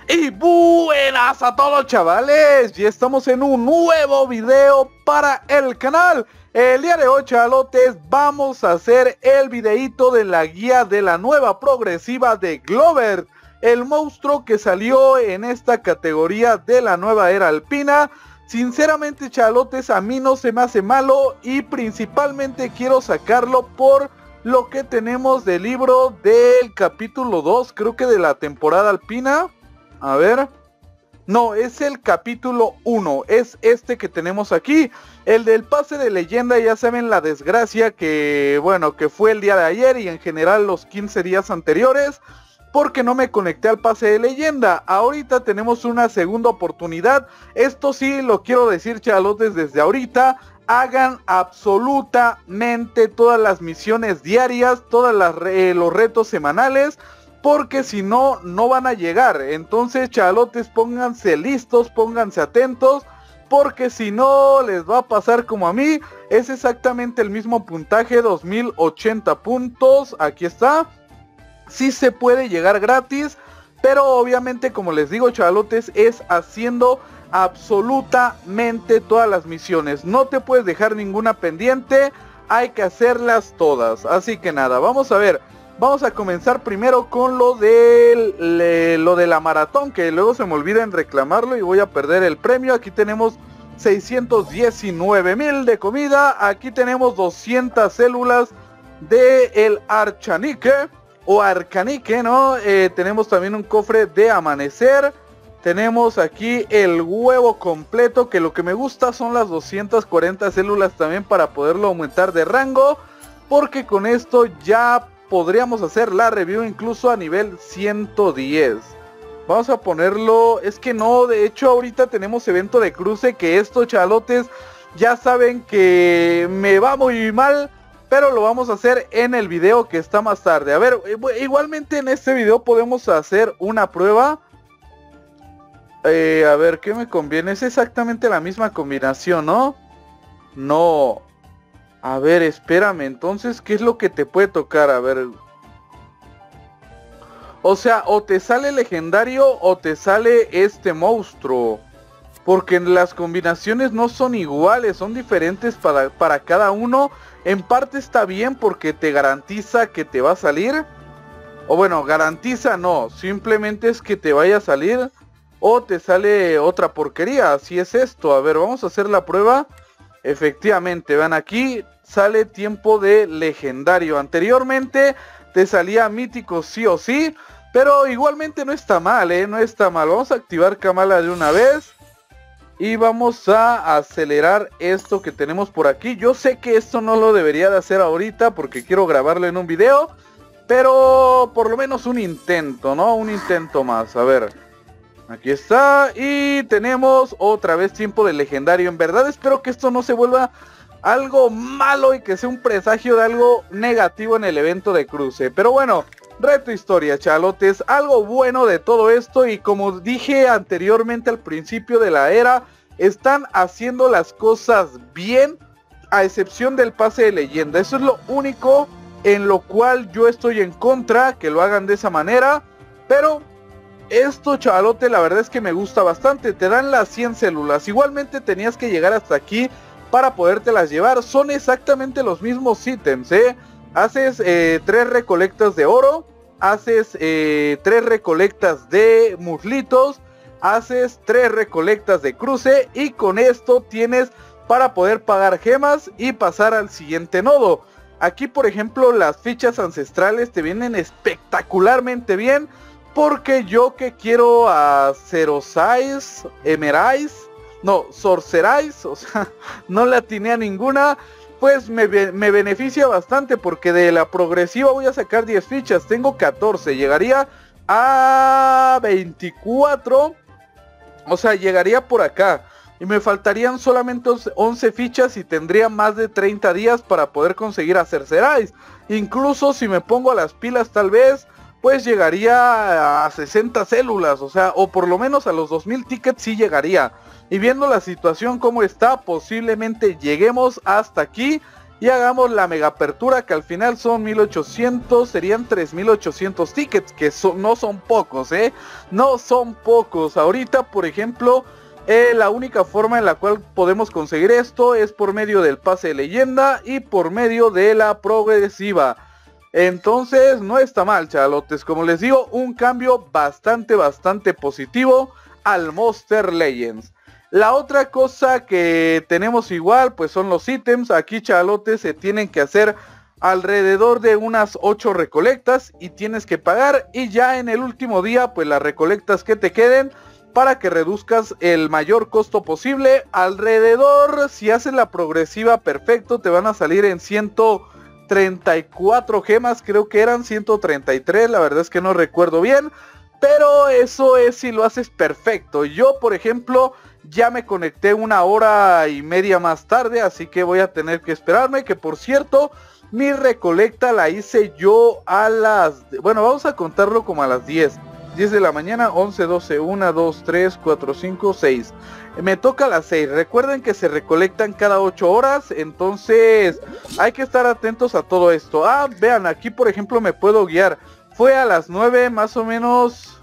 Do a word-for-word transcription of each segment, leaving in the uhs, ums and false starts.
Y buenas a todos, chavales, y estamos en un nuevo video para el canal. El día de hoy, chavalotes, vamos a hacer el videito de la guía de la nueva progresiva de Globert, el monstruo que salió en esta categoría de la nueva era alpina. Sinceramente, chavalotes, a mí no se me hace malo y principalmente quiero sacarlo por lo que tenemos del libro del capítulo dos, creo que de la temporada alpina. A ver, no, es el capítulo uno, es este que tenemos aquí, el del pase de leyenda. Ya saben la desgracia que, bueno, que fue el día de ayer y en general los quince días anteriores, porque no me conecté al pase de leyenda. Ahorita tenemos una segunda oportunidad, esto sí lo quiero decir, chavalotes, desde ahorita. Hagan absolutamente todas las misiones diarias, todos eh, los retos semanales, porque si no, no van a llegar. Entonces, chavalotes, pónganse listos, pónganse atentos, porque si no, les va a pasar como a mí. Es exactamente el mismo puntaje, dos mil ochenta puntos, aquí está. Sí se puede llegar gratis, pero obviamente, como les digo, chavalotes, es haciendo absolutamente todas las misiones. No te puedes dejar ninguna pendiente, hay que hacerlas todas. Así que nada, vamos a ver. Vamos a comenzar primero con lo de, le, lo de la maratón, que luego se me olvida en reclamarlo y voy a perder el premio. Aquí tenemos seiscientos diecinueve mil de comida. Aquí tenemos doscientas células de el archanique o arcanique, ¿no? Eh, tenemos también un cofre de amanecer. Tenemos aquí el huevo completo, que lo que me gusta son las doscientas cuarenta células también para poderlo aumentar de rango, porque con esto ya podríamos hacer la review incluso a nivel ciento diez. Vamos a ponerlo, es que no, de hecho ahorita tenemos evento de cruce, que esto, chalotes, ya saben que me va muy mal, pero lo vamos a hacer en el video que está más tarde. A ver, igualmente en este video podemos hacer una prueba. Eh, a ver, ¿qué me conviene? Es exactamente la misma combinación, ¿no? No. A ver, espérame, entonces, ¿qué es lo que te puede tocar? A ver. O sea, o te sale legendario o te sale este monstruo. Porque las combinaciones no son iguales, son diferentes para, para cada uno. En parte está bien porque te garantiza que te va a salir. O bueno, garantiza no, simplemente es que te vaya a salir. O te sale otra porquería, así es esto. A ver, vamos a hacer la prueba. Efectivamente, vean aquí, sale tiempo de legendario. Anteriormente te salía mítico sí o sí, pero igualmente no está mal, ¿eh? No está mal. Vamos a activar Kamala de una vez. Y vamos a acelerar esto que tenemos por aquí. Yo sé que esto no lo debería de hacer ahorita porque quiero grabarlo en un video, pero por lo menos un intento, ¿no? Un intento más, a ver. Aquí está, y tenemos otra vez tiempo de legendario. En verdad espero que esto no se vuelva algo malo y que sea un presagio de algo negativo en el evento de cruce. Pero bueno, reto historia, chalotes. Algo bueno de todo esto, y como dije anteriormente al principio de la era, están haciendo las cosas bien, a excepción del pase de leyenda. Eso es lo único en lo cual yo estoy en contra, que lo hagan de esa manera. Pero esto, chavalote, la verdad es que me gusta bastante. Te dan las cien células. Igualmente tenías que llegar hasta aquí para podértelas llevar. Son exactamente los mismos ítems, ¿eh? Haces eh, tres recolectas de oro. Haces eh, tres recolectas de muslitos. Haces tres recolectas de cruce. Y con esto tienes para poder pagar gemas y pasar al siguiente nodo. Aquí, por ejemplo, las fichas ancestrales te vienen espectacularmente bien, porque yo que quiero a Cerosais, Emerais, no, Sorcerais, o sea, no la atiné a ninguna, pues me, me beneficia bastante, porque de la progresiva voy a sacar diez fichas, tengo catorce, llegaría a veinticuatro, o sea, llegaría por acá, y me faltarían solamente once fichas y tendría más de treinta días para poder conseguir a Cercerais. Incluso si me pongo a las pilas tal vez, pues llegaría a sesenta células, o sea, o por lo menos a los dos mil tickets sí llegaría. Y viendo la situación como está, posiblemente lleguemos hasta aquí y hagamos la mega apertura, que al final son mil ochocientos, serían tres mil ochocientos tickets, que son, no son pocos, eh, no son pocos. Ahorita, por ejemplo, eh, la única forma en la cual podemos conseguir esto es por medio del pase de leyenda y por medio de la progresiva. Entonces no está mal, chavalotes, como les digo, un cambio bastante, bastante positivo al Monster Legends. La otra cosa que tenemos igual, pues son los ítems. Aquí, chavalotes, se tienen que hacer alrededor de unas ocho recolectas y tienes que pagar. Y ya en el último día, pues las recolectas que te queden, para que reduzcas el mayor costo posible. Alrededor, si haces la progresiva perfecto, te van a salir en ciento treinta y cuatro gemas, creo que eran ciento treinta y tres, la verdad es que no recuerdo bien. Pero eso es si lo haces perfecto. Yo, por ejemplo, ya me conecté una hora y media más tarde, así que voy a tener que esperarme. Que por cierto, mi recolecta la hice yo a las... Bueno, vamos a contarlo como a las diez. diez de la mañana, once, doce, uno, dos, tres, cuatro, cinco, seis. Me toca a las seis. Recuerden que se recolectan cada ocho horas. Entonces hay que estar atentos a todo esto. Ah, vean, aquí por ejemplo me puedo guiar. Fue a las nueve más o menos.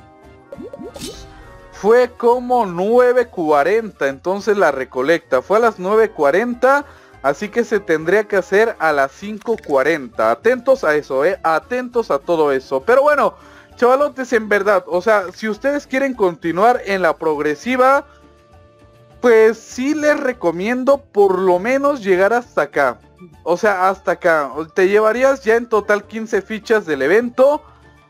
Fue como nueve cuarenta. Entonces la recolecta fue a las nueve cuarenta. Así que se tendría que hacer a las cinco cuarenta. Atentos a eso, eh. Atentos a todo eso. Pero bueno, chavalotes, en verdad, o sea, si ustedes quieren continuar en la progresiva, pues sí les recomiendo por lo menos llegar hasta acá. O sea, hasta acá. Te llevarías ya en total quince fichas del evento.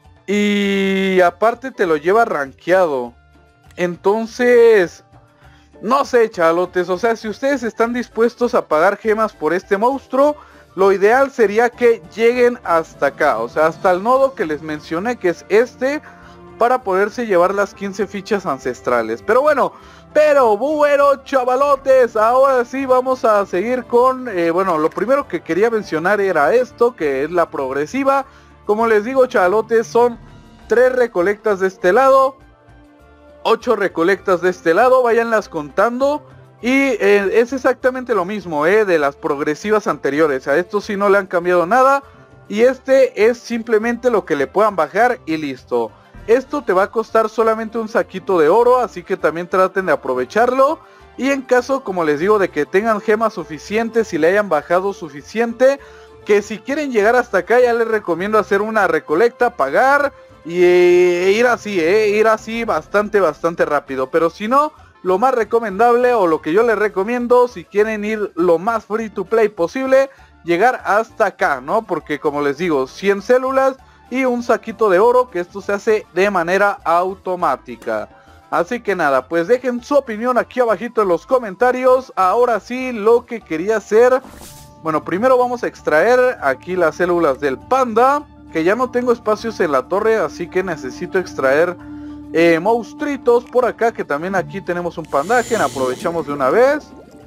Y aparte te lo lleva rankeado. Entonces, no sé, chavalotes. O sea, si ustedes están dispuestos a pagar gemas por este monstruo, lo ideal sería que lleguen hasta acá. O sea, hasta el nodo que les mencioné, que es este, para poderse llevar las quince fichas ancestrales. Pero bueno, pero bueno, chavalotes, ahora sí vamos a seguir con... Eh, bueno, lo primero que quería mencionar era esto, que es la progresiva. Como les digo, chavalotes, son tres recolectas de este lado, ocho recolectas de este lado, váyanlas contando. Y eh, es exactamente lo mismo, eh, de las progresivas anteriores. A esto sí no le han cambiado nada. Y este es simplemente lo que le puedan bajar y listo. Esto te va a costar solamente un saquito de oro, así que también traten de aprovecharlo. Y en caso, como les digo, de que tengan gemas suficientes y le hayan bajado suficiente, que si quieren llegar hasta acá, ya les recomiendo hacer una recolecta, pagar y eh, ir así, eh, ir así bastante, bastante rápido. Pero si no, lo más recomendable, o lo que yo les recomiendo, si quieren ir lo más free to play posible, llegar hasta acá, ¿no? Porque como les digo, cien células y un saquito de oro, que esto se hace de manera automática. Así que nada, pues dejen su opinión aquí abajito en los comentarios. Ahora sí, lo que quería hacer... Bueno, primero vamos a extraer aquí las células del panda, que ya no tengo espacios en la torre, así que necesito extraer eh, monstruitos por acá, que también aquí tenemos un pandagen, aprovechamos de una vez.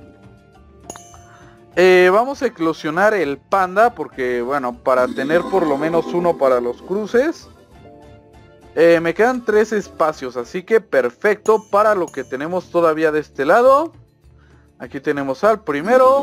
Eh, vamos a eclosionar el panda, porque bueno, para tener por lo menos uno para los cruces. Eh, me quedan tres espacios, así que perfecto para lo que tenemos todavía de este lado. Aquí tenemos al primero.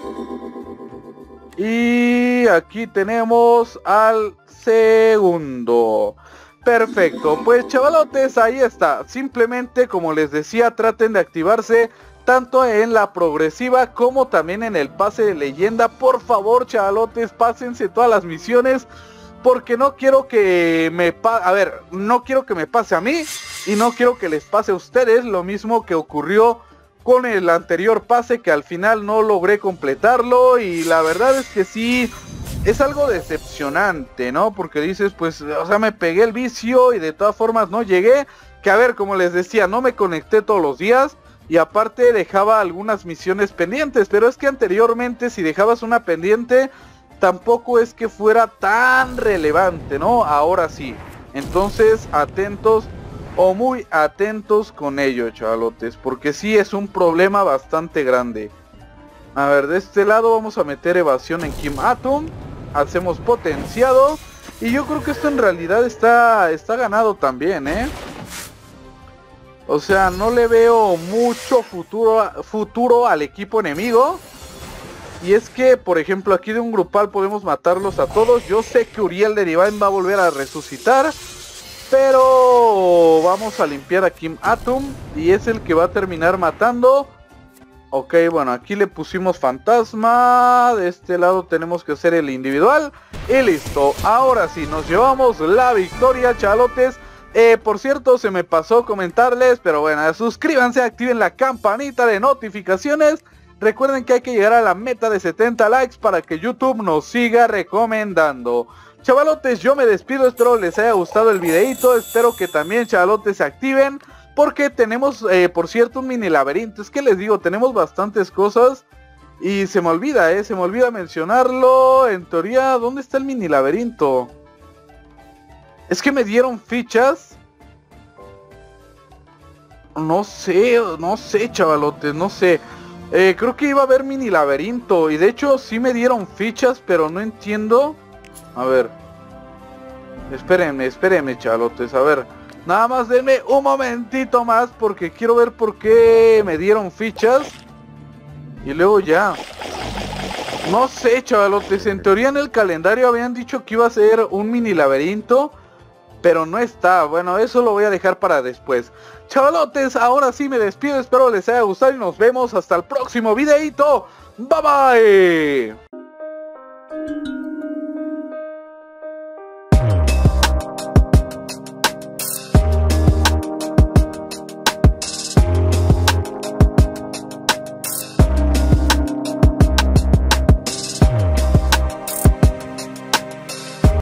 Y aquí tenemos al segundo. Perfecto, pues chavalotes, ahí está. Simplemente, como les decía, traten de activarse tanto en la progresiva como también en el pase de leyenda. Por favor, chavalotes, pásense todas las misiones, porque no quiero que me pase, a ver, no quiero que me pase a mí y no quiero que les pase a ustedes lo mismo que ocurrió con el anterior pase, que al final no logré completarlo. Y la verdad es que sí, es algo decepcionante, ¿no? Porque dices, pues, o sea, me pegué el vicio y de todas formas no llegué. Que a ver, como les decía, no me conecté todos los días. Y aparte dejaba algunas misiones pendientes. Pero es que anteriormente, si dejabas una pendiente, tampoco es que fuera tan relevante, ¿no? Ahora sí. Entonces, atentos, o muy atentos con ello, chavalotes, porque sí es un problema bastante grande. A ver, de este lado vamos a meter evasión en Kim Atom. Hacemos potenciado. Y yo creo que esto en realidad está, está ganado también, ¿eh? O sea, no le veo mucho futuro, futuro al equipo enemigo. Y es que, por ejemplo, aquí de un grupal podemos matarlos a todos. Yo sé que Uriel de Divine va a volver a resucitar, pero vamos a limpiar a Kim Atum y es el que va a terminar matando. Ok, bueno, aquí le pusimos fantasma. De este lado tenemos que hacer el individual. Y listo, ahora sí, nos llevamos la victoria, chavalotes. Eh, por cierto, se me pasó comentarles, pero bueno, suscríbanse, activen la campanita de notificaciones. Recuerden que hay que llegar a la meta de setenta likes para que YouTube nos siga recomendando. Chavalotes, yo me despido, espero les haya gustado el videito, espero que también, chavalotes, se activen, porque tenemos, eh, por cierto, un mini laberinto. Es que les digo, tenemos bastantes cosas y se me olvida, eh, se me olvida mencionarlo. En teoría, ¿dónde está el mini laberinto? Es que me dieron fichas. No sé, no sé, chavalotes, no sé. Eh, creo que iba a haber mini laberinto. Y de hecho sí me dieron fichas, pero no entiendo. A ver. Espérenme, espérenme, chavalotes. A ver. Nada más denme un momentito más, porque quiero ver por qué me dieron fichas. Y luego ya. No sé, chavalotes. En teoría en el calendario habían dicho que iba a ser un mini laberinto, pero no está. Bueno, eso lo voy a dejar para después. Chavalotes, ahora sí me despido. Espero les haya gustado y nos vemos hasta el próximo videito. Bye bye.